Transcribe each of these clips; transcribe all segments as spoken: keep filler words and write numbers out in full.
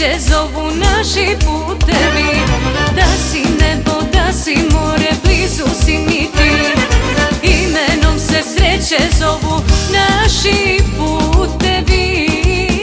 sreće zovu naši putevi. Da si nebo, da si more, blizu si mi ti. Imenom se sreće zovu naši putevi.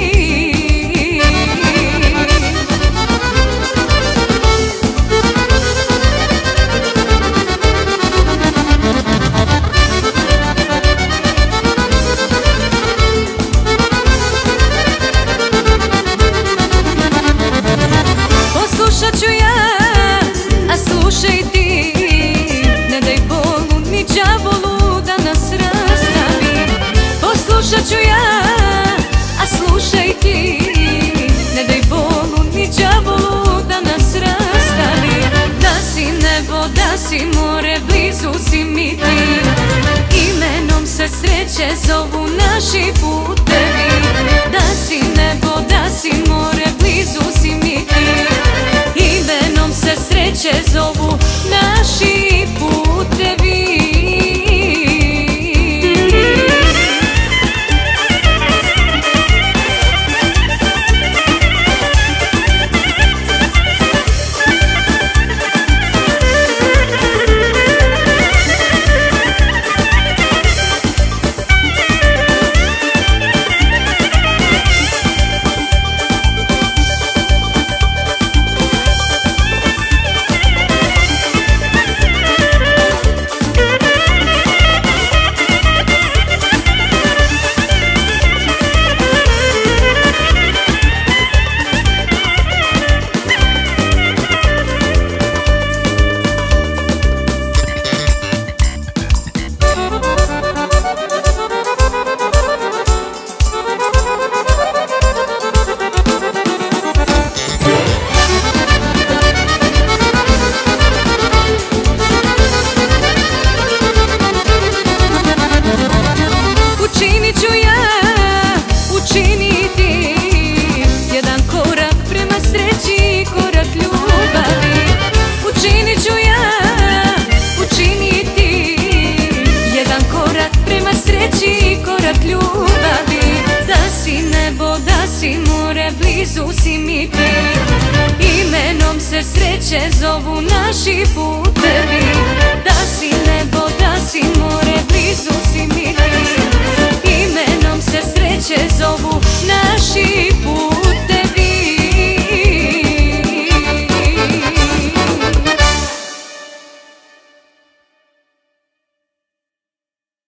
Poslušat ću ja, a slušaj ti. Ne daj Bogu ni đavolu da nas rastavi. Poslušat ću ja, a slušaj ti. Ne daj Bogu ni đavolu da nas rastavi. Da si nebo, da si more, blizu si mi ti. Imenom se sreće zovu naši putevi. Da si nebo, da si more, blizu si mi ti. Imenom se sreće zovu naši putevi. Učinit ću ja, učini ti. Jedan korak prema sreći, korak ljubavi. Učinit ću ja, učini ti. Jedan korak prema sreći, korak ljubavi. Da si nebo, da si more, blizu si mi ti. Imenom se sreće zovu naši putevi. Da si